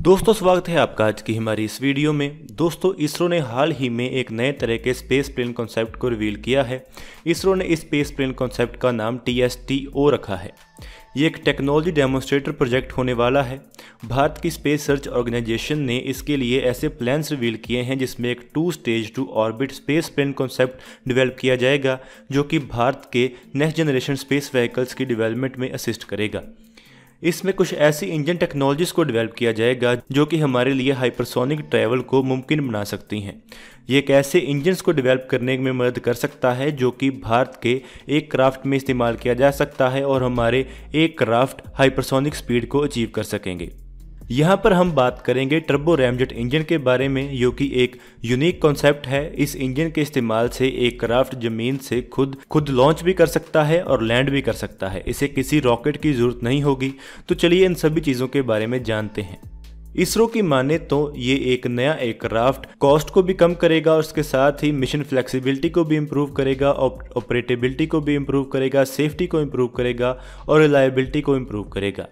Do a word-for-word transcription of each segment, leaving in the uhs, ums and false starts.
दोस्तों स्वागत है आपका आज की हमारी इस वीडियो में। दोस्तों इसरो ने हाल ही में एक नए तरह के स्पेस प्लेन कॉन्सेप्ट को रिवील किया है। इसरो ने इस स्पेस प्लेन कॉन्सेप्ट का नाम टी एस टी ओ रखा है। ये एक टेक्नोलॉजी डेमोन्स्ट्रेटर प्रोजेक्ट होने वाला है। भारत की स्पेस सर्च ऑर्गेनाइजेशन ने इसके लिए ऐसे प्लान्स रिवील किए हैं जिसमें एक two stage to orbit space plane concept develop किया जाएगा जो कि भारत के नेक्स्ट जनरेशन स्पेस व्हीकल्स की डेवलपमेंट में असिस्ट करेगा। इसमें कुछ ऐसी इंजन टेक्नोलॉजीज को डेवलप किया जाएगा जो कि हमारे लिए हाइपरसोनिक ट्रैवल को मुमकिन बना सकती हैं। ये एक ऐसे इंजन्स को डेवलप करने में मदद कर सकता है जो कि भारत के एक क्राफ्ट में इस्तेमाल किया जा सकता है और हमारे एक क्राफ्ट हाइपरसोनिक स्पीड को अचीव कर सकेंगे। यहाँ पर हम बात करेंगे टर्बो रैमजेट इंजन के बारे में, जो कि एक यूनिक कॉन्सेप्ट है। इस इंजन के इस्तेमाल से एक क्राफ्ट जमीन से खुद खुद लॉन्च भी कर सकता है और लैंड भी कर सकता है। इसे किसी रॉकेट की ज़रूरत नहीं होगी। तो चलिए इन सभी चीज़ों के बारे में जानते हैं। इसरो की माने तो ये एक नया एयरक्राफ्ट कॉस्ट को भी कम करेगा और उसके साथ ही मिशन फ्लेक्सिबिलिटी को भी इम्प्रूव करेगा, ऑपरेटेबिलिटी को भी इम्प्रूव करेगा, सेफ्टी को इम्प्रूव करेगा और रिलायबिलिटी को इम्प्रूव करेगा।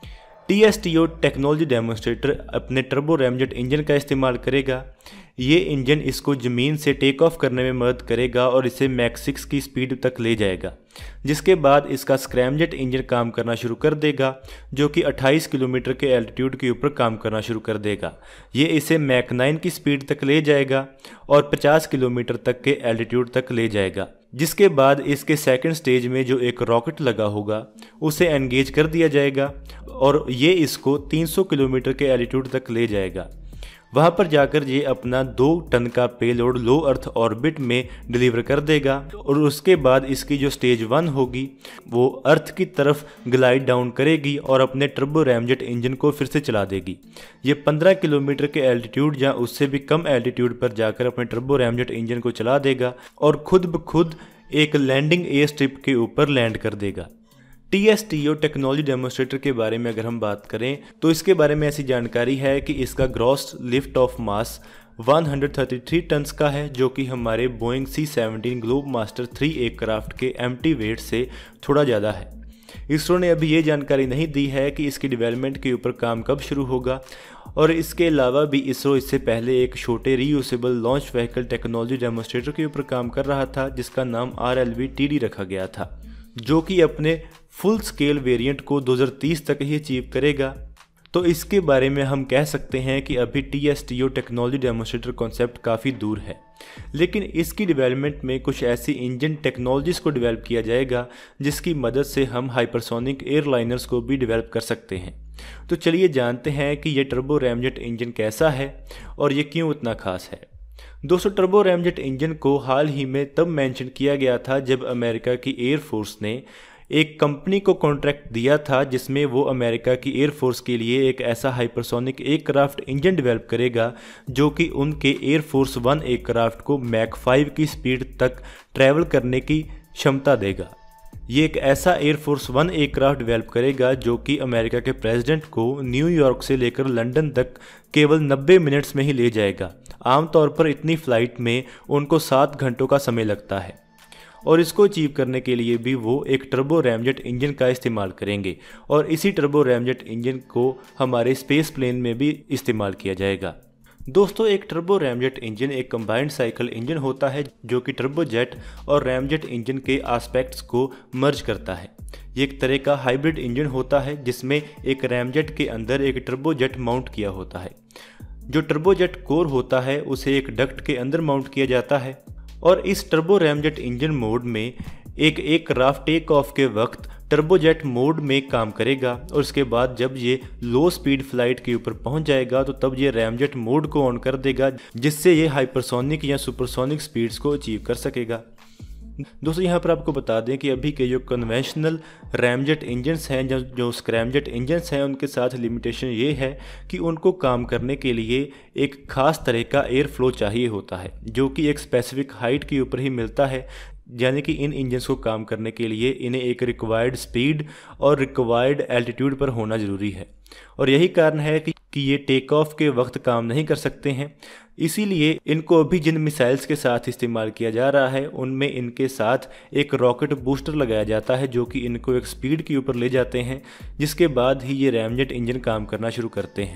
T S T O technology demonstrator अपने टर्बो रैमजेट इंजन का इस्तेमाल करेगा। ये इंजन इसको ज़मीन से टेक ऑफ करने में मदद करेगा और इसे मैक सिक्स की स्पीड तक ले जाएगा, जिसके बाद इसका स्क्रैमजेट इंजन काम करना शुरू कर देगा जो कि अट्ठाईस किलोमीटर के एल्टीट्यूड के ऊपर काम करना शुरू कर देगा। ये इसे मैक नाइन की स्पीड तक ले जाएगा और पचास किलोमीटर तक के एल्टीट्यूड तक ले जाएगा, जिसके बाद इसके सेकंड स्टेज में जो एक रॉकेट लगा होगा उसे एंगेज कर दिया जाएगा और ये इसको तीन सौ किलोमीटर के एल्टीट्यूड तक ले जाएगा। वहाँ पर जाकर ये अपना दो टन का पेलोड लो अर्थ ऑर्बिट में डिलीवर कर देगा और उसके बाद इसकी जो स्टेज वन होगी वो अर्थ की तरफ ग्लाइड डाउन करेगी और अपने टर्बो रैमजेट इंजन को फिर से चला देगी। ये पंद्रह किलोमीटर के एल्टीट्यूड या उससे भी कम एल्टीट्यूड पर जाकर अपने टर्बो रैमजेट इंजन को चला देगा और खुद ब खुद एक लैंडिंग एयर स्ट्रिप के ऊपर लैंड कर देगा। T S T O technology demonstrator के बारे में अगर हम बात करें तो इसके बारे में ऐसी जानकारी है कि इसका ग्रॉस लिफ्ट ऑफ मास एक सौ तैंतीस टन्स का है, जो कि हमारे Boeing C seventeen Globemaster three aircraft के एम्प्टी वेट से थोड़ा ज़्यादा है। इसरो ने अभी ये जानकारी नहीं दी है कि इसकी डेवलपमेंट के ऊपर काम कब शुरू होगा और इसके अलावा भी इसरो इससे पहले एक छोटे reusable launch vehicle technology demonstrator के ऊपर काम कर रहा था जिसका नाम R L V T D रखा गया था, जो कि अपने फुल स्केल वेरिएंट को दो हज़ार तीस तक ही अचीव करेगा। तो इसके बारे में हम कह सकते हैं कि अभी T S T O technology demonstrator concept काफ़ी दूर है, लेकिन इसकी डेवलपमेंट में कुछ ऐसी इंजन टेक्नोलॉजीज़ को डेवलप किया जाएगा जिसकी मदद से हम हाइपरसोनिक एयरलाइनर्स को भी डेवलप कर सकते हैं। तो चलिए जानते हैं कि ये टर्बो रैमजेट इंजन कैसा है और ये क्यों इतना खास है। दोस्तों टर्बो रैमजेट इंजन को हाल ही में तब मेंशन किया गया था जब अमेरिका की एयरफोर्स ने एक कंपनी को कॉन्ट्रैक्ट दिया था जिसमें वो अमेरिका की एयरफोर्स के लिए एक ऐसा हाइपरसोनिक एयरक्राफ्ट इंजन डेवलप करेगा जो कि उनके एयरफोर्स वन एयरक्राफ्ट को मैक फाइव की स्पीड तक ट्रैवल करने की क्षमता देगा। ये एक ऐसा एयरफोर्स वन एयरक्राफ्ट डेवलप करेगा जो कि अमेरिका के प्रेसिडेंट को न्यूयॉर्क से लेकर लंदन तक केवल नब्बे मिनट्स में ही ले जाएगा। आमतौर पर इतनी फ़्लाइट में उनको सात घंटों का समय लगता है और इसको अचीव करने के लिए भी वो एक टर्बो रैमजेट इंजन का इस्तेमाल करेंगे और इसी टर्बो रैमजेट इंजन को हमारे स्पेस प्लेन में भी इस्तेमाल किया जाएगा। दोस्तों एक टर्बो रैमजेट इंजन एक कंबाइंड साइकिल इंजन होता है जो कि टर्बोजेट और रैमजेट इंजन के एस्पेक्ट्स को मर्ज करता है। ये एक तरह का हाइब्रिड इंजन होता है जिसमें एक रैमजेट के अंदर एक टर्बोजेट माउंट किया होता है। जो टर्बोजेट कोर होता है उसे एक डक्ट के अंदर माउंट किया जाता है और इस टर्बो रैमजेट इंजन मोड में एक एक क्राफ्ट टेक ऑफ के वक्त टर्बोजेट मोड में काम करेगा और उसके बाद जब ये लो स्पीड फ्लाइट के ऊपर पहुंच जाएगा तो तब ये रैमजेट मोड को ऑन कर देगा जिससे ये हाइपरसोनिक या सुपरसोनिक स्पीड्स को अचीव कर सकेगा। दोस्तों यहाँ पर आपको बता दें कि अभी के जो कन्वेंशनल रैमजेट इंजन्स हैं, जो जो स्क्रैमजेट इंजन्स हैं, उनके साथ लिमिटेशन ये है कि उनको काम करने के लिए एक ख़ास तरह का एयर फ्लो चाहिए होता है जो कि एक स्पेसिफिक हाइट के ऊपर ही मिलता है। यानी कि इन इंजन्स को काम करने के लिए इन्हें एक रिक्वायर्ड स्पीड और रिक्वायर्ड एल्टीट्यूड पर होना ज़रूरी है और यही कारण है कि, कि ये टेक ऑफ के वक्त काम नहीं कर सकते हैं। इसीलिए इनको अभी जिन मिसाइल्स के साथ इस्तेमाल किया जा रहा है उनमें इनके साथ एक रॉकेट बूस्टर लगाया जाता है जो कि इनको एक स्पीड के ऊपर ले जाते हैं, जिसके बाद ही ये रैमजेट इंजन काम करना शुरू करते हैं।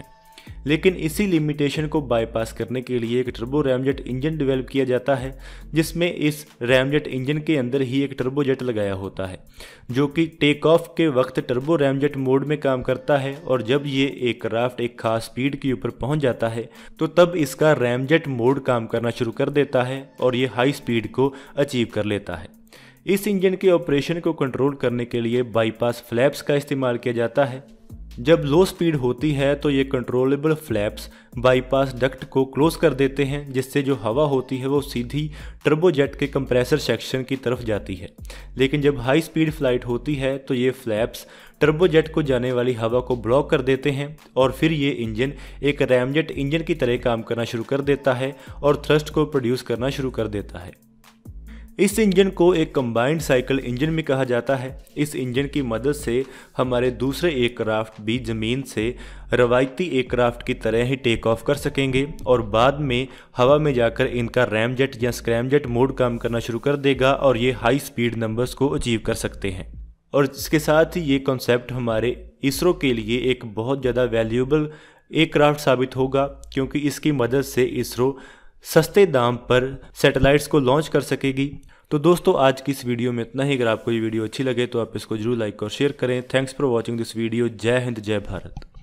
लेकिन इसी लिमिटेशन को बाईपास करने के लिए एक टर्बो रैमजेट इंजन डेवलप किया जाता है, जिसमें इस रैमजेट इंजन के अंदर ही एक टर्बोजेट लगाया होता है जो कि टेक ऑफ के वक्त टर्बो रैमजेट मोड में काम करता है। और जब ये एक क्राफ्ट एक खास स्पीड के ऊपर पहुंच जाता है तो तब इसका रैमजेट मोड काम करना शुरू कर देता है और ये हाई स्पीड को अचीव कर लेता है। इस इंजन के ऑपरेशन को कंट्रोल करने के लिए बाईपास फ्लैप्स का इस्तेमाल किया जाता है। जब लो स्पीड होती है तो ये कंट्रोलेबल फ्लैप्स बाईपास डक्ट को क्लोज कर देते हैं, जिससे जो हवा होती है वो सीधी टर्बोजेट के कंप्रेसर सेक्शन की तरफ जाती है। लेकिन जब हाई स्पीड फ्लाइट होती है तो ये फ्लैप्स टर्बोजेट को जाने वाली हवा को ब्लॉक कर देते हैं और फिर ये इंजन एक रैमजेट इंजन की तरह काम करना शुरू कर देता है और थ्रस्ट को प्रोड्यूस करना शुरू कर देता है। इस इंजन को एक कंबाइंड साइकिल इंजन भी कहा जाता है। इस इंजन की मदद से हमारे दूसरे एयरक्राफ्ट भी ज़मीन से रवायती एयरक्राफ्ट की तरह ही टेक ऑफ कर सकेंगे और बाद में हवा में जाकर इनका रैमजेट या स्क्रैमजेट मोड काम करना शुरू कर देगा और ये हाई स्पीड नंबर्स को अचीव कर सकते हैं। और इसके साथ ही ये कॉन्सेप्ट हमारे इसरो के लिए एक बहुत ज़्यादा वैल्यूएबल एयरक्राफ्ट साबित होगा, क्योंकि इसकी मदद से इसरो सस्ते दाम पर सैटेलाइट्स को लॉन्च कर सकेगी। तो दोस्तों आज की इस वीडियो में इतना ही। अगर आपको ये वीडियो अच्छी लगे तो आप इसको जरूर लाइक और शेयर करें। Thanks for watching this video. जय हिंद, जय भारत।